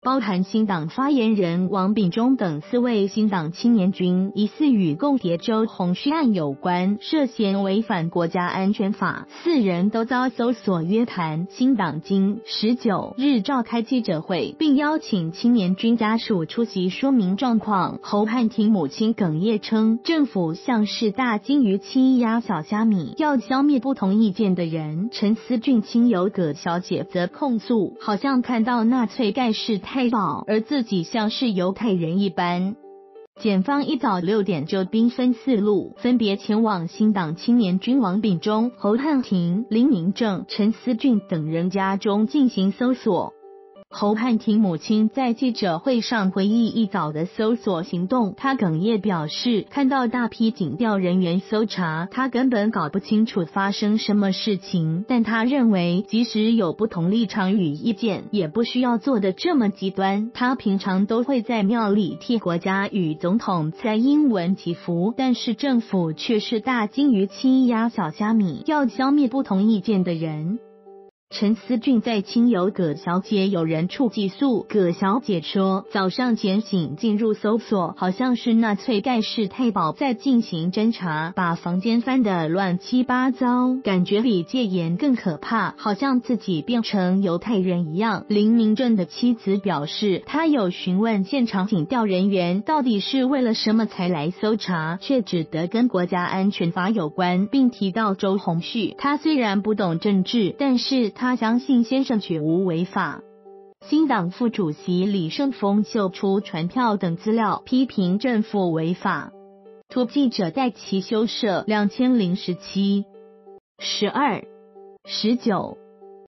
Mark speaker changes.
Speaker 1: 包含新党发言人王炳忠等4位新党青年军疑似与共谍周鸿旭案有关，涉嫌违反国家安全法，4人都遭搜索约谈。新党今19日召开记者会，并邀请青年军家属出席说明状况。侯汉廷母亲哽咽称，政府像是大鲸鱼欺压小虾米，要消灭不同意见的人。陈思俊亲友葛小姐则控诉，好像看到纳粹盖世太保，而自己像是犹太人一般。检方一早6点就兵分4路，分别前往新党青年军王炳忠、侯汉廷、林明正、陈思俊等人家中进行搜索。侯汉廷母亲在记者会上回忆一早的搜索行动，她哽咽表示，看到大批警调人员搜查，她根本搞不清楚发生什么事情，但她认为即使有不同立场与意见，也不需要做得这么极端。她平常都会在庙里替国家与总统蔡英文祈福，但是政府却是大鲸鱼欺压小虾米，要消灭不同意见的人。陈思俊在亲友葛小姐有人处寄宿，葛小姐说，早上检警进入搜索，好像是纳粹盖世太保在进行侦查，把房间翻得乱七八糟，感觉比戒严更可怕，好像自己变成犹太人一样。林明正的妻子表示，他有询问现场警调人员到底是为了什么才来搜查，却指得跟国家安全法有关，并提到周鸿旭，他虽然不懂政治，但是他相信先生绝无违法。新党副主席李胜峰秀出传票等资料，批评政府违法。图记者戴其修社2017 12 19